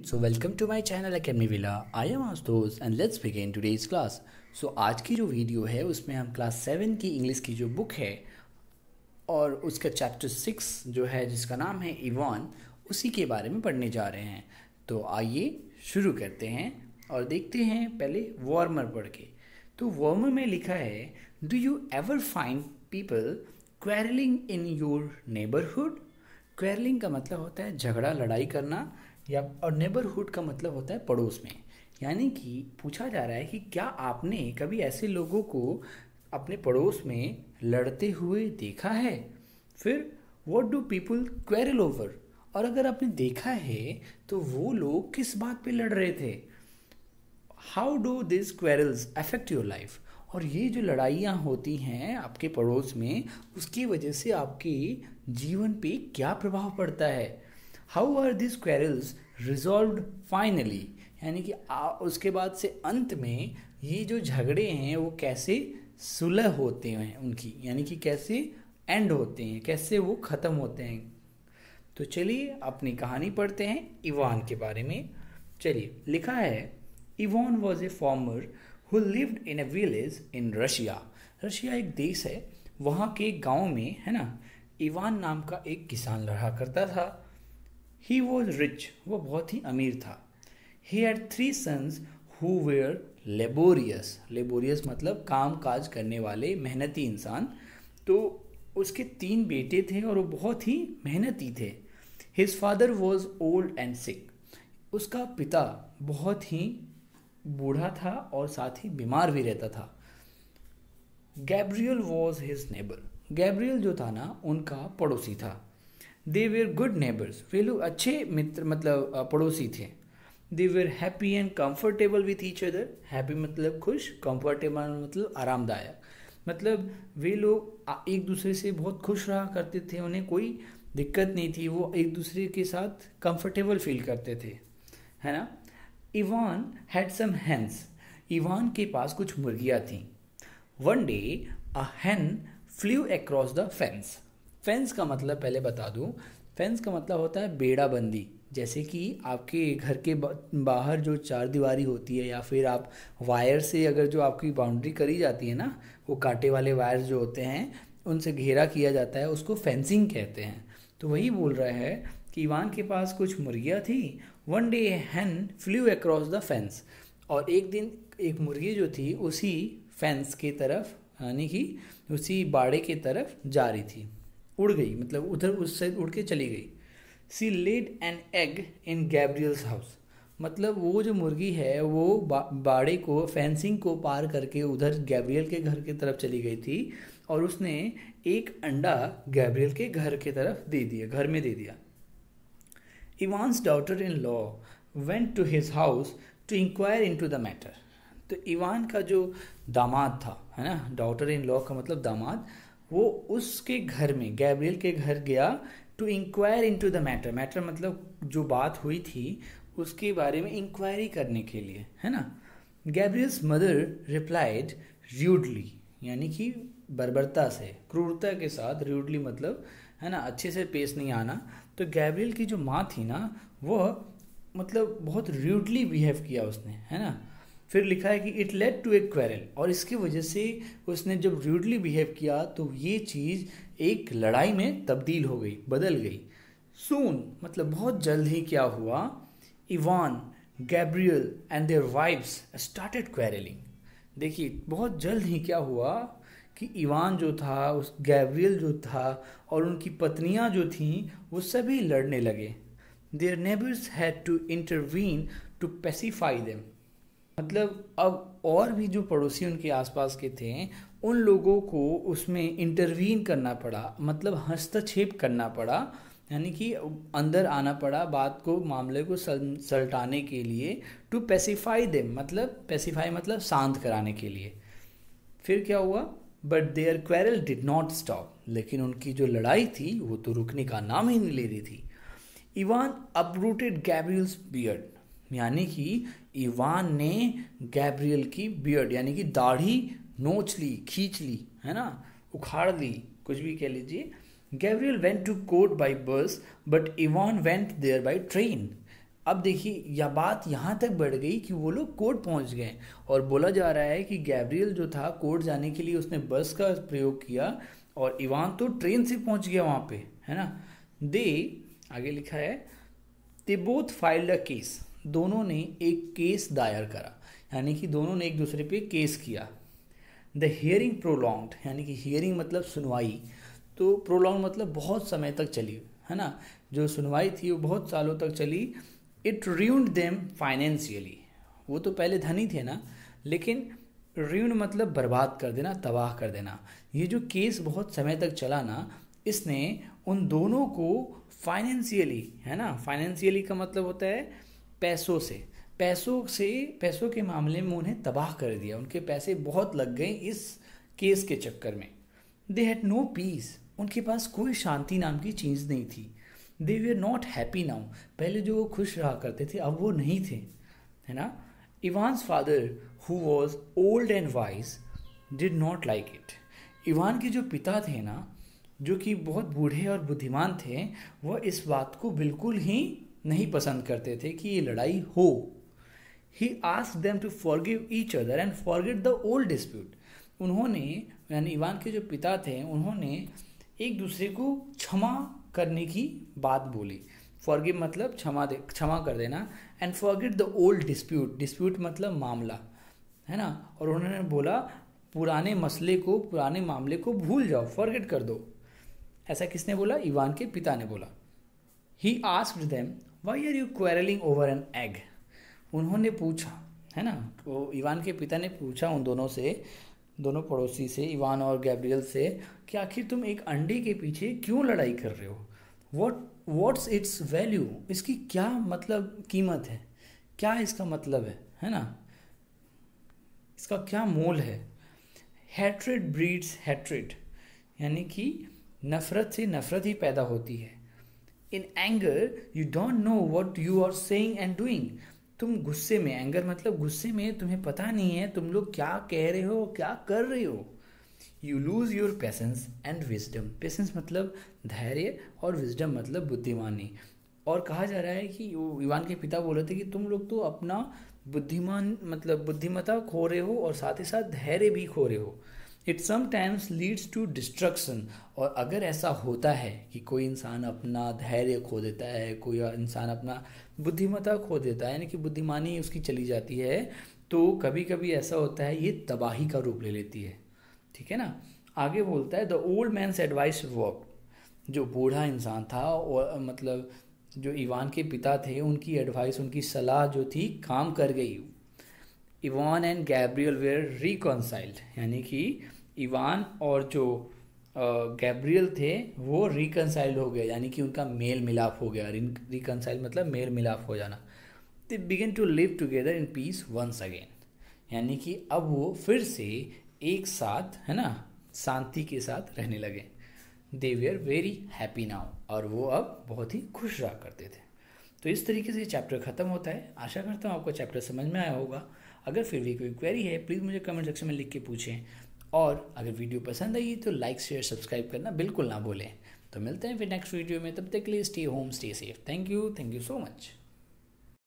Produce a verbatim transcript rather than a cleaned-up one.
So welcome to my channel Academy Villa. I am Astos and let's begin today's class. So आज की जो video है उसमें हम क्लास सेवन की इंग्लिश की जो बुक है और उसका चैप्टर सिक्स जो है जिसका नाम है इवान, उसी के बारे में पढ़ने जा रहे हैं। तो आइए शुरू करते हैं और देखते हैं पहले वार्मर पढ़ के। तो वार्मर में लिखा है, do you ever find people quarrelling in your neighbourhood. Quarrelling का मतलब होता है झगड़ा लड़ाई करना, या और नेबरहुड का मतलब होता है पड़ोस में। यानी कि पूछा जा रहा है कि क्या आपने कभी ऐसे लोगों को अपने पड़ोस में लड़ते हुए देखा है। फिर what do people quarrel over, और अगर आपने देखा है तो वो लोग किस बात पे लड़ रहे थे। How do this quarrels affect your life, और ये जो लड़ाइयाँ होती हैं आपके पड़ोस में उसकी वजह से आपके जीवन पे क्या प्रभाव पड़ता है। How are this quarrels resolved finally, यानी कि आ, उसके बाद से अंत में ये जो झगड़े हैं वो कैसे सुलह होते हैं उनकी, यानी कि कैसे एंड होते हैं, कैसे वो ख़त्म होते हैं। तो चलिए अपनी कहानी पढ़ते हैं इवान के बारे में। चलिए, लिखा है, Ivan was a farmer who lived in a village in Russia. Russia एक देश है, वहाँ के गांव में है ना, इवान नाम का एक किसान रहा करता था। ही वॉज रिच, वो बहुत ही अमीर था। He had three sons who were laborious. Laborious मतलब काम काज करने वाले, मेहनती इंसान। तो उसके तीन बेटे थे और वो बहुत ही मेहनती थे। His father was old and sick. उसका पिता बहुत ही बूढ़ा था और साथ ही बीमार भी रहता था। Gabriel was his neighbour. Gabriel जो था ना उनका पड़ोसी था। दे वेर गुड नेबर्स, वे लोग अच्छे मित्र मतलब पड़ोसी थे। They were happy and comfortable with each other. Happy मतलब खुश, कंफर्टेबल मतलब आरामदायक। मतलब वे लोग एक दूसरे से बहुत खुश रहा करते थे, उन्हें कोई दिक्कत नहीं थी, वो एक दूसरे के साथ कंफर्टेबल फील करते थे, है ना। Ivan had some hens. Ivan के पास कुछ मुर्गियाँ थीं। One day a hen flew across the fence. Fence का मतलब पहले बता दूं, फेंस का मतलब होता है बेड़ाबंदी। जैसे कि आपके घर के बाहर जो चार दीवारी होती है, या फिर आप वायर से अगर जो आपकी बाउंड्री करी जाती है ना, वो कांटे वाले वायर जो होते हैं उनसे घेरा किया जाता है, उसको फेंसिंग कहते हैं। तो वही बोल रहा है कि इवान के पास कुछ मुर्गियाँ थी। One day hen flew across the fence, और एक दिन एक मुर्गी जो थी उसी फेंस के तरफ, यानी कि उसी बाड़े के तरफ जा रही थी, उड़ गई, मतलब उधर उससे उड़ के चली गई। She laid an egg in Gabriel's house. मतलब वो जो मुर्गी है वो बा, बाड़े को, फेंसिंग को पार करके उधर गैब्रियल के घर की तरफ चली गई थी, और उसने एक अंडा गैब्रियल के घर की तरफ दे दिया, घर में दे दिया। Ivan's daughter in law went to his house to inquire into the matter. तो इवान का जो दामाद था, है ना, डॉटर इन लॉ का मतलब दामाद, वो उसके घर में, गैब्रियल के घर गया to inquire into the matter. Matter मतलब जो बात हुई थी उसके बारे में इंक्वायरी करने के लिए, है ना। गैब्रियल्स मदर रिप्लाइड र्यूडली, यानी कि बर्बरता से, क्रूरता के साथ। र्यूडली मतलब है ना, अच्छे से पेश नहीं आना। तो गैब्रियल की जो माँ थी ना, वह मतलब बहुत र्यूडली बिहेव किया उसने, है ना। फिर लिखा है कि it led to a quarrel, और इसकी वजह से उसने जब र्यूडली बिहेव किया तो ये चीज़ एक लड़ाई में तब्दील हो गई, बदल गई। सून मतलब बहुत जल्द ही क्या हुआ, Ivan, Gabriel and their wives started quarrelling. देखिए बहुत जल्द ही क्या हुआ कि इवान जो था, उस गैब्रियल जो था और उनकी पत्नियां जो थीं वो सभी लड़ने लगे। Their neighbours had to intervene to pacify them. मतलब अब और भी जो पड़ोसी उनके आसपास के थे उन लोगों को उसमें इंटरवीन करना पड़ा, मतलब हस्तक्षेप करना पड़ा, यानी कि अंदर आना पड़ा बात को, मामले को सलटाने के लिए। टू पेसिफाई देम मतलब, पेसिफाई मतलब शांत कराने के लिए। फिर क्या हुआ, but their quarrel did not stop. लेकिन उनकी जो लड़ाई थी वो तो रुकने का नाम ही नहीं ले रही थी। इवान अपरूटेड गैब्रियल्स बियर्ड, यानी कि इवान ने गैब्रियल की बियर्ड यानी कि दाढ़ी नोच ली, खींच ली, है ना, उखाड़ ली, कुछ भी कह लीजिए। Gabriel went to court by bus but Ivan went there by train. अब देखिए यह बात यहाँ तक बढ़ गई कि वो लोग कोर्ट पहुँच गए और बोला जा रहा है कि गैब्रियल जो था कोर्ट जाने के लिए उसने बस का प्रयोग किया और इवान तो ट्रेन से पहुँच गया वहाँ पे, है ना। दे आगे लिखा है they both filed a case, दोनों ने एक केस दायर करा, यानी कि दोनों ने एक दूसरे पे केस किया। द हियरिंग प्रोलॉन्ग्ड, यानी कि हियरिंग मतलब सुनवाई, तो प्रोलॉन्ग मतलब बहुत समय तक चली, है ना। जो सुनवाई थी वो बहुत सालों तक चली। इट ruined देम फाइनेंशियली, वो तो पहले धनी थे ना, लेकिन ruined मतलब बर्बाद कर देना, तबाह कर देना। ये जो केस बहुत समय तक चला ना, इसने उन दोनों को फाइनेंशियली, है ना, फाइनेंशियली का मतलब होता है पैसों से, पैसों से पैसों के मामले में उन्हें तबाह कर दिया। उनके पैसे बहुत लग गए इस केस के चक्कर में। दे हैड नो पीस, उनके पास कोई शांति नाम की चीज़ नहीं थी। They were not happy now, पहले जो वो खुश रहा करते थे अब वो नहीं थे, है ना। Ivan's father who was old and wise did not like it, Ivan के जो पिता थे ना, जो कि बहुत बूढ़े और बुद्धिमान थे, वह इस बात को बिल्कुल ही नहीं पसंद करते थे कि ये लड़ाई हो। He asked them to forgive each other and forget the old dispute, उन्होंने यानी इवान के जो पिता थे उन्होंने एक दूसरे को क्षमा करने की बात बोली। फॉरगिव मतलब क्षमा दे क्षमा कर देना, and forget the old dispute, dispute मतलब मामला, है ना। और उन्होंने बोला पुराने मसले को, पुराने मामले को भूल जाओ, फॉरगेट कर दो। ऐसा किसने बोला? इवान के पिता ने बोला। He asked them why are you quarrelling over an egg, उन्होंने पूछा, है ना, तो इवान के पिता ने पूछा उन दोनों से, दोनों पड़ोसी से, इवान और गैब्रियल से, कि आखिर तुम एक अंडे के पीछे क्यों लड़ाई कर रहे हो? व्हाट व्हाट्स इट्स वैल्यू, इसकी क्या मतलब कीमत है, क्या इसका मतलब है, है ना, इसका क्या मोल है? हैट्रेड ब्रीड्स हैट्रेड, यानी कि नफरत से नफरत ही पैदा होती है। In anger you don't know what you are saying and doing, तुम गुस्से में, एंगर मतलब गुस्से में, तुम्हें पता नहीं है तुम लोग क्या कह रहे हो, क्या कर रहे हो। You lose your patience and wisdom, patience मतलब धैर्य और विजडम मतलब बुद्धिमानी। और कहा जा रहा है कि इवान के पिता बोल रहे थे कि तुम लोग तो अपना बुद्धिमान मतलब बुद्धिमत्ता खो रहे हो और साथ ही साथ धैर्य भी खो रहे हो। It sometimes leads to destruction, और अगर ऐसा होता है कि कोई इंसान अपना धैर्य खो देता है, कोई इंसान अपना बुद्धिमत्ता खो देता है, यानी कि बुद्धिमानी उसकी चली जाती है, तो कभी कभी ऐसा होता है ये तबाही का रूप ले लेती है, ठीक है ना। आगे बोलता है the old man's advice work, जो बूढ़ा इंसान था और मतलब जो इवान के पिता थे, उनकी एडवाइस, उनकी सलाह जो थी काम कर गई। Ivan and Gabriel were reconciled, यानी कि इवान और जो गैब्रियल थे वो रिकन्साइल्ड हो गए, यानी कि उनका मेल मिलाप हो गया। रिकन्साइल मतलब मेल मिलाप हो जाना। They begin to live together in peace once again, यानी कि अब वो फिर से एक साथ, है ना, शांति के साथ रहने लगे। They were very happy now, और वो अब बहुत ही खुश रहा करते थे। तो इस तरीके से चैप्टर ख़त्म होता है। आशा करता हूँ आपको चैप्टर समझ में आया होगा। अगर फिर भी कोई क्वेरी है प्लीज़ मुझे कमेंट सेक्शन में लिख के पूछें, और अगर वीडियो पसंद आई तो लाइक शेयर सब्सक्राइब करना बिल्कुल ना भूलें। तो मिलते हैं फिर नेक्स्ट वीडियो में, तब तक के लिए stay home stay safe. Thank you thank you so much.